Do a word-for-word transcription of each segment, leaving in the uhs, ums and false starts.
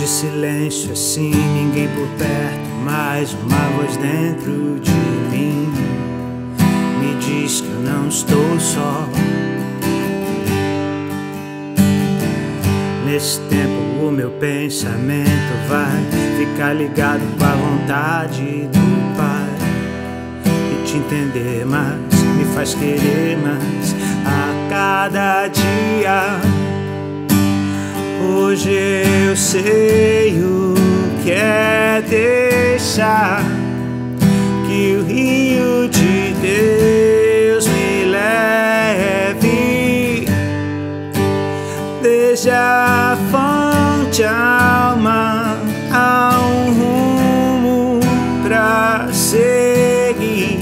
de silêncio assim, ninguém por perto, mas uma voz dentro de mim me diz que eu não estou só. Nesse tempo o meu pensamento vai ficar ligado com a vontade do Pai, e te entender mais me faz querer mais a cada dia. Hoje eu sei o que é deixar que o rio de Deus me leve desde a fonte alma a um rumo pra seguir.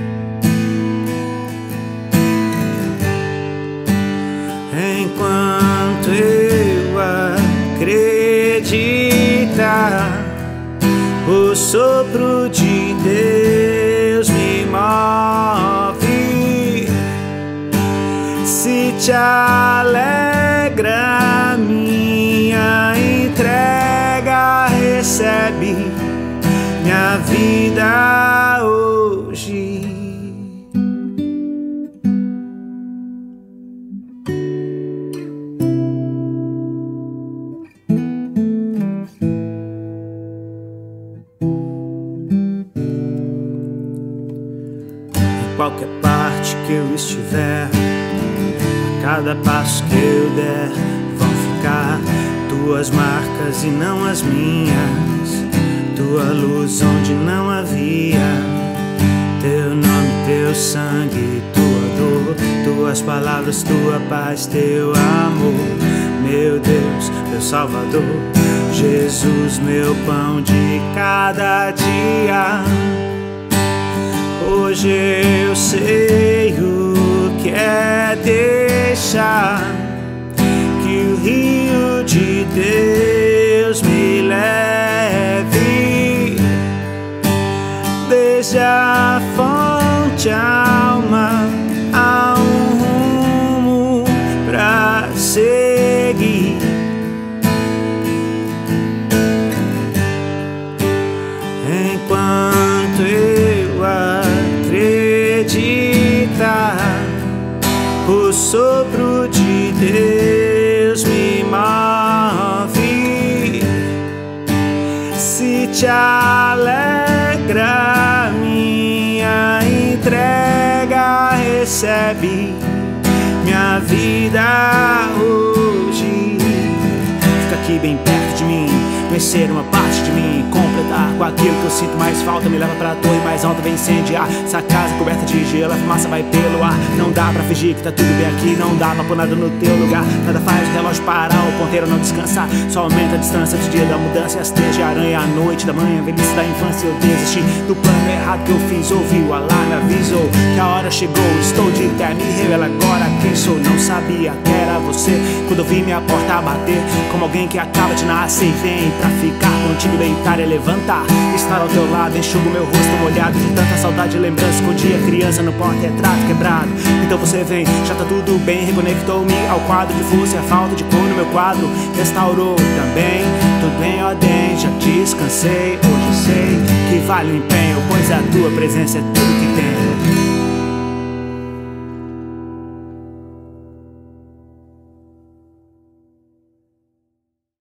Enquanto eu acreditar, o sopro de Deus me move. Se te alegra minha entrega, recebe minha vida hoje. Qualquer parte que eu estiver, a cada passo que eu der, vão ficar tuas marcas e não as minhas, tua luz onde não havia, teu nome, teu sangue, tua dor, tuas palavras, tua paz, teu amor. Meu Deus, meu Salvador, Jesus, meu pão de cada dia. Hoje eu sei o que é deixar que o rio de Deus me leve desde a fonte alma a um rumo pra seguir. Enquanto eu acreditar, o sopro de Deus me move. Se te alegra minha entrega, recebe minha vida hoje. Fica aqui bem perto de mim, conhecer uma parte de mim, completar com aquilo que eu sinto mais falta. Me leva pra torre mais alta, vem incendiar essa casa coberta de gelo, a fumaça vai pelo ar. Não dá pra fingir que tá tudo bem aqui, não dá pra pôr nada no teu lugar. Nada faz o relógio parar, o ponteiro não descansar, só aumenta a distância do dia da mudança e as teias de aranha, a noite da manhã, a velhice da infância. Eu desisti do plano errado que eu fiz, ouvi o alarme, avisou que a hora chegou. Estou de pé, me revela agora quem sou. Não sabia que era você quando eu vi minha porta bater, como alguém que acaba de nascer e vem pra ficar contigo, deitar e levantar, estar ao teu lado. Enxugo meu rosto molhado de tanta saudade e lembrança com o dia criança no porta-retrato quebrado. Então você vem, já tá tudo bem, reconectou-me ao quadro de força e a falta de cor no meu quadro restaurou também. Tudo em ordem, já descansei, hoje sei que vale o empenho, pois a tua presença é tudo que tem.